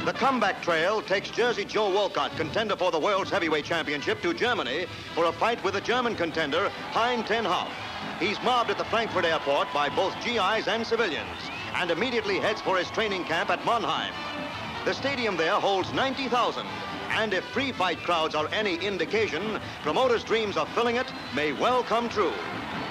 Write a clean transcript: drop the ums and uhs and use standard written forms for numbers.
The comeback trail takes Jersey Joe Walcott, contender for the World's Heavyweight Championship, to Germany for a fight with the German contender, Hein ten Hauff. He's mobbed at the Frankfurt airport by both GIs and civilians and immediately heads for his training camp at Mannheim. The stadium there holds 90,000, and if free fight crowds are any indication, promoters' dreams of filling it may well come true.